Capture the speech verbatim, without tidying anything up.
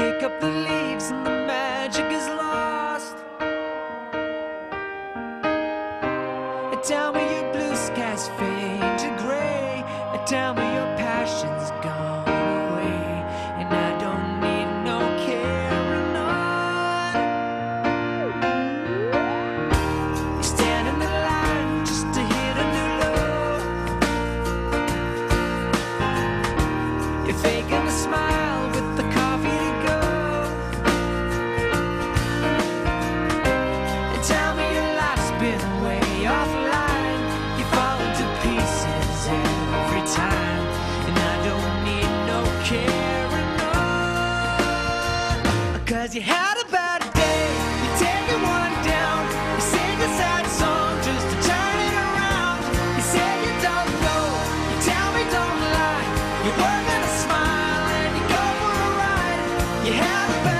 pick up the leaves and the magic is lost. Tell me your blue skies fade to gray. Tell me your passion's gone away, and I don't need no carrying on. You stand in the line just to hit a new low. You're faking a smile with the coffee to go. And tell me your life's been way offline. You fall into pieces every time, and I don't need no carrying on. Cause you had a bad day, you take it one down. You sing a sad song just to turn it around. You say you don't know, you tell me don't lie. You're working a smile and you go for a ride. You had a bad